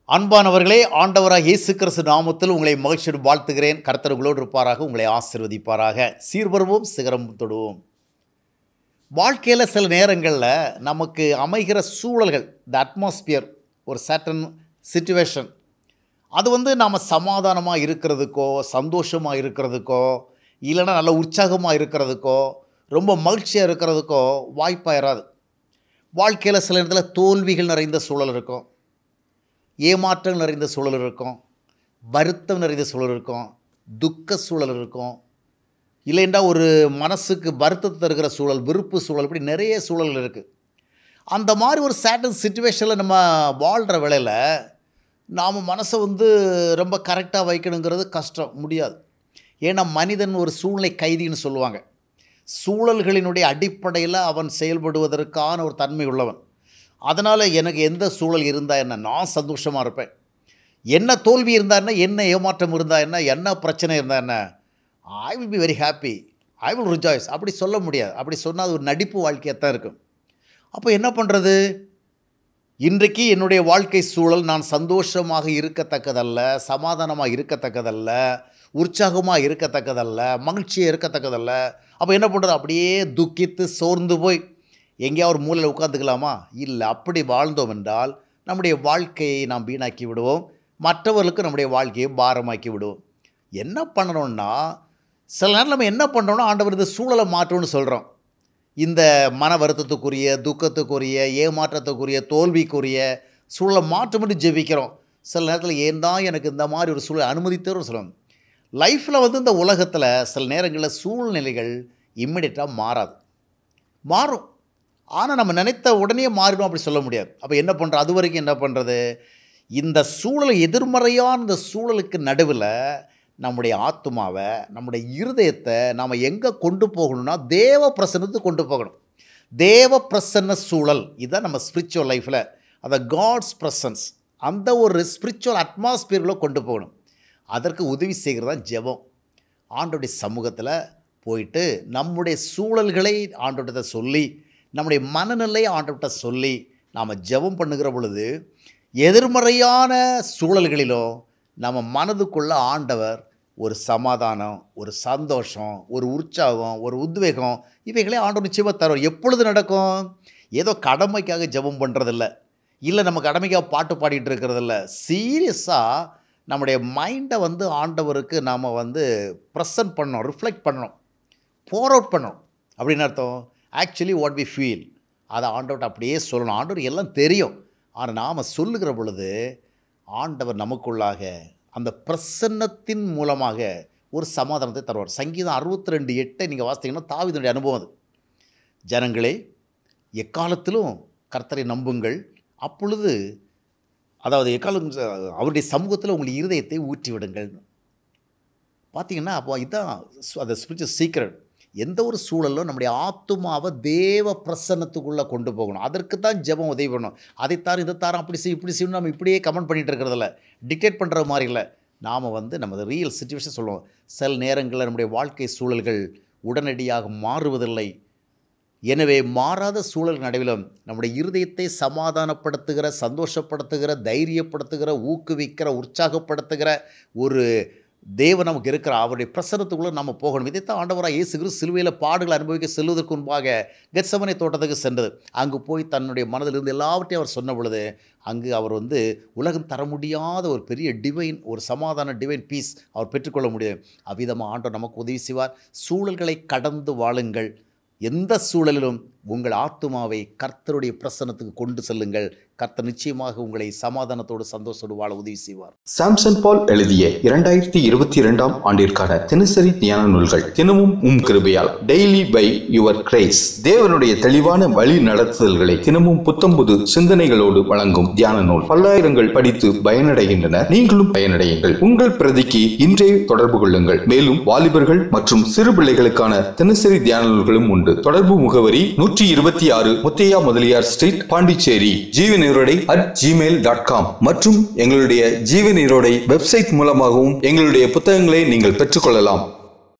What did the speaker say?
அன்பானவர்களே, ஆண்டவராக இயேசு கிறிஸ்து நாமத்தில் உங்களை மகிழ்ச்சியோடு வாழ்த்துகிறேன். கர்த்தர் உங்களோடு இருப்பாராக, உங்களை ஆசீர்வதிப்பாராக. சீர்வருவோம், சிகரம் தொடுவோம். வாழ்க்கையில் சில நேரங்களில் நமக்கு அமைகிற சூழல்கள், த அட்மாஸ்பியர், ஒரு சர்டன் சிச்சுவேஷன், அது நாம் சமாதானமாக இருக்கிறதுக்கோ, சந்தோஷமாக இருக்கிறதுக்கோ, இல்லைன்னா நல்ல உற்சாகமாக இருக்கிறதுக்கோ, ரொம்ப மகிழ்ச்சியாக இருக்கிறதுக்கோ வாய்ப்பாயிராது. வாழ்க்கையில் சில நேரத்தில் தோல்விகள் நிறைந்த சூழல் இருக்கும், ஏமாற்றம் நிறைந்த சூழல் இருக்கும், வருத்தம் நிறைந்த சூழல் இருக்கும், துக்க சூழல் இருக்கும், இல்லைண்டா ஒரு மனசுக்கு வருத்தத்தை தருகிற சூழல், விருப்பு சூழல், இப்படி நிறைய சூழல்கள் இருக்குது. அந்த மாதிரி ஒரு சேட்டன் சிச்சுவேஷனில் நம்ம வாழ்கிற வேளையில் நாம் மனசை ரொம்ப கரெக்டாக வைக்கணுங்கிறது கஷ்டம், முடியாது. ஏன்னா மனிதன் ஒரு சூழ்நிலை கைதின்னு சொல்லுவாங்க. சூழல்களினுடைய அடிப்படையில் அவன் செயல்படுவதற்கான ஒரு தன்மை உள்ளவன். அதனால் எனக்கு எந்த சூழல் இருந்தால் என்ன, நான் சந்தோஷமாக இருப்பேன். என்ன தோல்வி இருந்தால் என்ன, என்ன ஏமாற்றம் இருந்தால் என்ன, என்ன பிரச்சனை இருந்தால் என்ன, I will be very happy, I will rejoice, அப்படி சொல்ல முடியாது. அப்படி சொன்னால் அது ஒரு நடிப்பு வாழ்க்கையாக தான் இருக்கும். அப்போ என்ன பண்ணுறது? இன்றைக்கு என்னுடைய வாழ்க்கை சூழல் நான் சந்தோஷமாக இருக்கத்தக்கதல்ல, சமாதானமாக இருக்கத்தக்கதல்ல, உற்சாகமாக இருக்கத்தக்கதல்ல, மகிழ்ச்சியாக இருக்கத்தக்கதல்ல. அப்போ என்ன பண்ணுறது? அப்படியே துக்கித்து சோர்ந்து போய் எங்கேயாவது ஒரு மூலையில் உட்காந்துக்கலாமா? இல்லை. அப்படி வாழ்ந்தோம் என்றால் நம்முடைய வாழ்க்கையை நாம் வீணாக்கி விடுவோம், மற்றவர்களுக்கு நம்முடைய வாழ்க்கையை பாரமாக்கி விடுவோம். என்ன பண்ணணும்னா, சில நேரம் நம்ம என்ன பண்ணுறோம்னா, ஆண்டவர் இந்த சூழலை மாற்றணும்னு சொல்கிறோம். இந்த மன வருத்தத்துக்குரிய, துக்கத்துக்குரிய, ஏமாற்றத்துக்குரிய, தோல்விக்குரிய சூழலை மாற்றம்னு ஜெபிக்கிறோம். சில நேரத்தில் ஏன் தான் எனக்கு இந்த மாதிரி ஒரு சூழலை அனுமதித்தோன்னு சொல்லுவோம். லைஃப்பில் இந்த உலகத்தில் சில நேரங்களில் சூழ்நிலைகள் இம்மிடியட்டாக மாறாது, மாறும். ஆனால் நம்ம நினைத்த உடனே மாறிடும் அப்படி சொல்ல முடியாது. அப்போ என்ன பண்ணுறோம்? அது வரைக்கும் என்ன பண்ணுறது? இந்த சூழலை, எதிர்மறையான இந்த சூழலுக்கு நடுவில் நம்முடைய ஆத்துமாவை, நம்முடைய இருதயத்தை நாம் எங்கே கொண்டு போகணும்னா, தேவ பிரசன்னத்துக்கு கொண்டு போகணும். தேவ பிரசன்ன சூழல், இதுதான் நம்ம ஸ்பிரிச்சுவல் லைஃப்பில், அதை காட்ஸ் பிரசன்ஸ், அந்த ஒரு ஸ்பிரிச்சுவல் அட்மாஸ்பியரில் கொண்டு போகணும். அதற்கு உதவி செய்கிறது தான் ஜெபம். ஆண்டவருடைய சமூகத்தில் போயிட்டு நம்முடைய சூழல்களை ஆண்டவர்கிட்ட சொல்லி, நம்முடைய மனநிலையை ஆண்டவர்கிட்ட சொல்லி நாம் ஜெபம் பண்ணுகிற பொழுது, எதிர்மறையான சூழல்களிலும் நம்ம மனதுக்குள்ள ஆண்டவர் ஒரு சமாதானம், ஒரு சந்தோஷம், ஒரு உற்சாகம், ஒரு உத்வேகம், இவைகளே ஆண்டவர் நிச்சயமாக தருவார். எப்பொழுது நடக்கும்? ஏதோ கடமைக்காக ஜெபம் பண்ணுறதில்ல, இல்லை நம்ம கடமைக்காக பாட்டு பாடிட்டு இருக்கிறதில்ல. சீரியஸாக நம்முடைய மைண்டை ஆண்டவருக்கு நாம் ப்ரெசன்ட் பண்ணணும், ரிஃப்ளெக்ட் பண்ணணும், போர் அவுட் பண்ணணும். அப்படின்னு அர்த்தம், ஆக்சுவலி வாட் வி ஃபீல் அதை ஆண்டவர்கிட்ட அப்படியே சொல்லணும். ஆண்டவர் எல்லாம் தெரியும், ஆனால் நாம் சொல்லுகிற பொழுது ஆண்டவர் நமக்குள்ளாக அந்த பிரசன்னத்தின் மூலமாக ஒரு சமாதானத்தை தருவார். சங்கீதம் 62:8 நீங்கள் வாசித்தீங்கன்னா தாவீதுடைய அனுபவம் அது. ஜனங்களே, எக்காலத்திலும் கர்த்தரை நம்புங்கள், அப்பொழுது, அதாவது எக்காலம் அவருடைய சமூகத்தில் உங்கள் இருதயத்தை ஊற்றி விடுங்கள். பார்த்தீங்கன்னா அப்போ இதுதான் அந்த ஸ்பிரிச்சுவல் சீக்ரெட். எந்த ஒரு சூழலும் நம்முடைய ஆத்துமாவை தேவ பிரசன்னத்துக்குள்ளே கொண்டு போகணும். அதற்கு தான் ஜெபம் உதவி பண்ணணும். அதைத்தாரும் இதைத்தாரும் அப்படி செய்யும் இப்படி செய்யணும் நம்ம இப்படியே கமெண்ட் பண்ணிகிட்டு இருக்கிறதில்ல, டிக்டேட் பண்ணுற மாதிரி இல்லை. நாம் நமது ரியல் சிச்சுவேஷன் சொல்லுவோம். சில நேரங்களில் நம்முடைய வாழ்க்கை சூழல்கள் உடனடியாக மாறுவதில்லை. எனவே மாறாத சூழல் நடுவிலும் நம்முடைய இருதயத்தை சமாதானப்படுத்துகிற, சந்தோஷப்படுத்துகிற, தைரியப்படுத்துகிற, ஊக்குவிக்கிற, உற்சாகப்படுத்துகிற ஒரு தேவன் நமக்கு இருக்கிற அவருடைய பிரசன்னத்துக்குள்ளே நம்ம போகணும். இதைத்தான் ஆண்டவராக இயேசு கிறிஸ்து சிலுவையில் பாடுகளை அனுபவிக்க செல்வதற்கு முன்பாக கெத்செமனே தோட்டத்துக்கு சென்றது. அங்கு போய் தன்னுடைய மனதிலிருந்து எல்லாவற்றையும் அவர் சொன்ன பொழுது, அங்கு அவர் உலகம் தர முடியாத ஒரு பெரிய டிவைன், ஒரு சமாதான டிவைன் பீஸ் அவர் பெற்றுக்கொள்ள முடியும். அவ்விதமாக ஆண்டவர் நமக்கு உதவி செய்வார். சூழல்களை கடந்து வாழுங்கள். எந்த சூழலிலும் உங்கள் ஆத்துமாவை கர்த்தருடைய பிரசன்னத்துக்கு கொண்டு செல்லுங்கள். கர்த்தர் நிச்சயமாக உங்களை சமாதானத்தோடு சந்தோஷத்தோடு வாழ உதவி செய்வார். சாம்சன் பால் எழுதிய 2022 ஆண்டிற்கான தினசரி தியான நூல்கள். தினமும் கிருபையால், டெய்லி பை யுவர் கிரேஸ். தேவனுடைய தெளிவான வழி நடத்துதல்களை தினமும் புத்தம்புது சிந்தனைகளோடு வழங்கும் தியான நூல். பல்லாயிரங்கள் படித்து பயனடைகின்றன. நீங்களும் பயனடையுங்கள். உங்கள் பிரதிக்கு இன்றே தொடர்பு கொள்ளுங்கள். மேலும் வாலிபர்கள் மற்றும் சிறு பிள்ளைகளுக்கான தினசரி தியான நூல்களும் உண்டு. தொடர்பு முகவரி 126 முத்தையா முதலியார் ஸ்ட்ரீட், பாண்டிச்சேரி, jeevanirode@gmail.com மற்றும் எங்களுடைய ஜீவன் ஈரோடை வெப்சைட் மூலமாகவும் எங்களுடைய புத்தகங்களை நீங்கள் பெற்றுக்கொள்ளலாம்.